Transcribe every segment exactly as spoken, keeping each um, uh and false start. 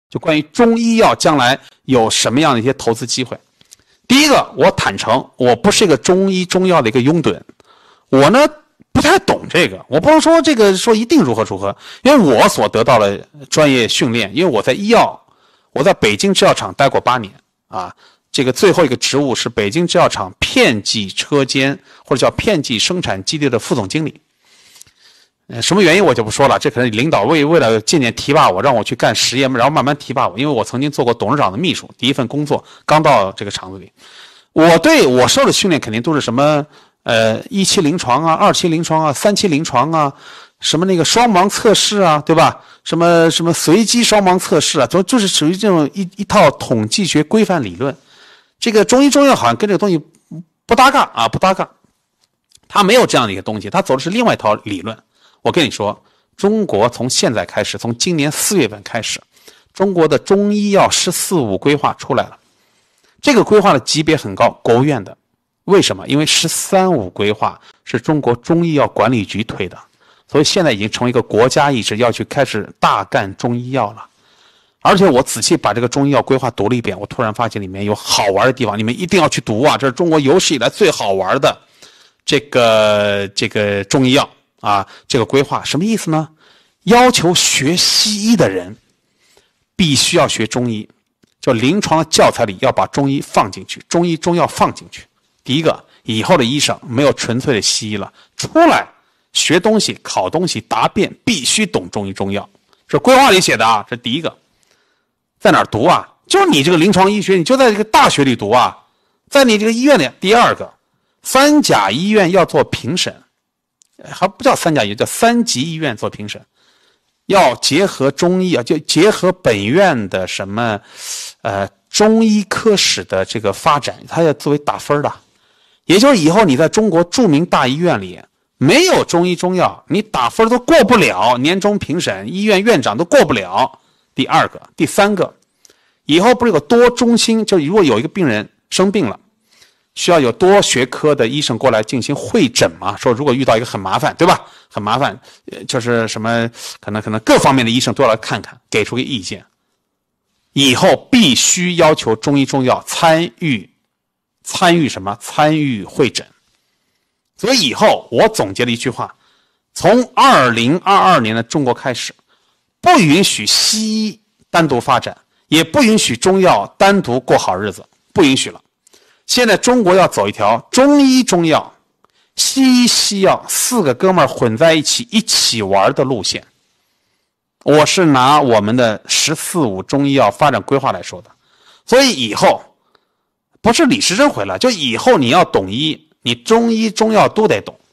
就关于中医药将来有什么样的一些投资机会。第一个，我坦诚，我不是一个中医中药的一个拥趸，我呢不太懂这个，我不能说这个说一定如何如何，因为我所得到的专业训练，因为我在医药，我在北京制药厂待过八年啊，这个最后一个职务是北京制药厂片剂车间或者叫片剂生产基地的副总经理。呃，什么原因我就不说了，这可能领导为为了渐渐提拔我，让我去干实验，然后慢慢提拔我，因为我曾经做过董事长的秘书，第一份工作刚到这个厂子里，我对我受的训练肯定都是什么呃一期临床啊、二期临床啊、三期临床啊，什么那个双盲测试啊，对吧？什么什么随机双盲测试啊，就就是属于这种一一套统计学规范理论。这个中医中药好像跟这个东西不搭嘎啊，不搭嘎，它没有这样的一个东西，它走的是另外一套理论。我跟你说，中国从现在开始，从今年四月份开始，中国的中医药“十四五”规划出来了。这个规划的级别很高，国务院的。为什么？因为“十三五”规划是中国中医药管理局推的，所以现在已经成为一个国家意识，要去开始大干中医药了。而且我仔细把这个中医药规划读了一遍，我突然发现里面有好玩的地方，你们一定要去读啊！这是中国有史以来最好玩的这个这个中医药。啊，这个规划什么意思呢？要求学西医的人必须要学中医，就临床的教材里要把中医放进去，中医中药放进去。第一个，以后的医生没有纯粹的西医了，出来学东西、考东西、答辩必须懂中医中药，这规划里写的啊，这第一个。在哪儿读啊？就是你这个临床医学，你就在这个大学里读啊，在你这个医院里。第二个，三甲医院要做评审。还不叫三甲医院，叫三级医院做评审，要结合中医啊，就结合本院的什么，呃，中医科室的这个发展，它要作为打分的。也就是以后你在中国著名大医院里没有中医中药，你打分都过不了，年终评审，医院院长都过不了。第二个，第三个，以后不是有个多中心，就如果有一个病人生病了。需要有多学科的医生过来进行会诊嘛？说如果遇到一个很麻烦，对吧？很麻烦，就是什么可能可能各方面的医生都要来看看，给出个意见。以后必须要求中医中药参与参与什么？参与会诊。所以以后我总结了一句话：从二零二二年的中国开始，不允许西医单独发展，也不允许中药单独过好日子，不允许了。现在中国要走一条中医中药、西医西药四个哥们儿混在一起一起玩的路线。我是拿我们的“十四五”中医药发展规划来说的。所以以后不是李时珍回来，就以后你要懂医，你中医中药都得懂。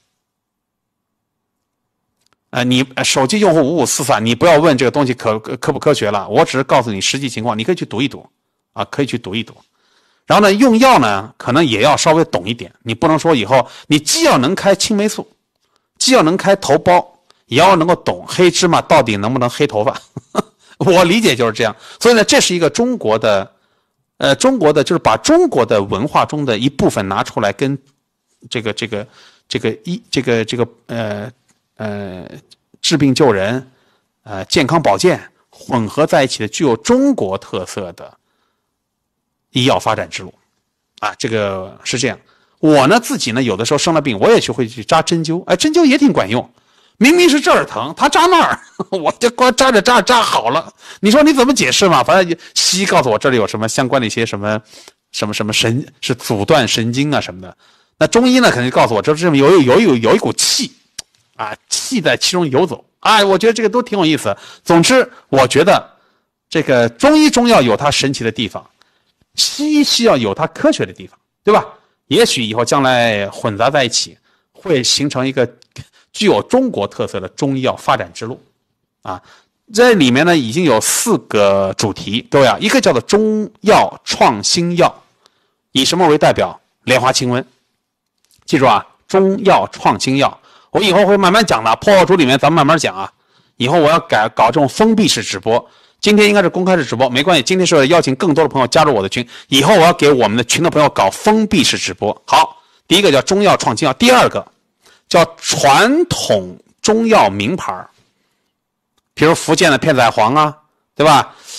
呃，你手机用户五五四三，你不要问这个东西可科不科学了，我只是告诉你实际情况，你可以去读一读啊，可以去读一读。然后呢，用药呢，可能也要稍微懂一点。你不能说以后你既要能开青霉素，既要能开头孢，也要能够懂黑芝麻到底能不能黑头发。我理解就是这样。所以呢，这是一个中国的，呃，中国的就是把中国的文化中的一部分拿出来，跟这个这个这个医这个这个呃呃治病救人，呃健康保健混合在一起的，具有中国特色的。医药发展之路，啊，这个是这样。我呢自己呢，有的时候生了病，我也去会去扎针灸，哎，针灸也挺管用。明明是这儿疼，他扎那儿，我就光扎着扎着扎好了。你说你怎么解释嘛？反正西医告诉我这里有什么相关的一些什么什么什么神是阻断神经啊什么的。那中医呢，肯定告诉我这是有有有有有一股气，啊，气在其中游走。哎，我觉得这个都挺有意思。总之，我觉得这个中医中药有它神奇的地方。西医西药有它科学的地方，对吧？也许以后将来混杂在一起，会形成一个具有中国特色的中医药发展之路。啊，这里面呢已经有四个主题，各位啊，一个叫做中药创新药，以什么为代表？莲花清瘟。记住啊，中药创新药，我以后会慢慢讲的，破号组里面咱们慢慢讲啊。以后我要改搞这种封闭式直播。今天应该是公开式直播，没关系。今天是邀请更多的朋友加入我的群，以后我要给我们的群的朋友搞封闭式直播。好，第一个叫中药创新药，第二个叫传统中药名牌，比如福建的片仔癀啊，对吧？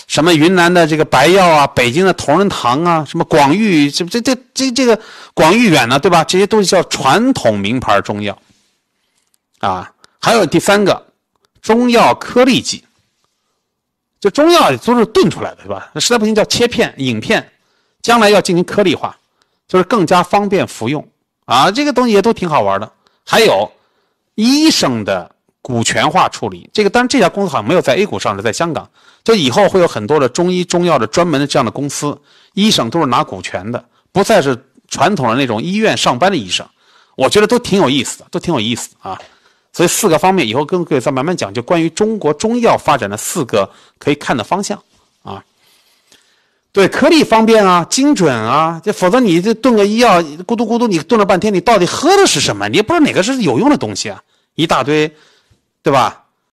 什么云南的这个白药啊，北京的同仁堂啊，什么广誉这这这这这个广誉远呢，对吧？这些都是叫传统名牌中药啊。还有第三个，中药颗粒剂，就中药都是炖出来的，对吧？实在不行叫切片、饮片，将来要进行颗粒化，就是更加方便服用啊。这个东西也都挺好玩的。还有医生的股权化处理，这个当然这家公司好像没有在 A 股上市，在香港，就以后会有很多的中医中药的专门的这样的公司，医生都是拿股权的，不再是传统的那种医院上班的医生。我觉得都挺有意思的，都挺有意思啊。所以四个方面以后跟各位再慢慢讲，就关于中国中药发展的四个可以看的方向啊。对，颗粒方便啊，精准啊，这否则你这炖个医药，咕嘟咕嘟，你炖了半天，你到底喝的是什么？你也不知道哪个是有用的东西啊，一大堆，对吧？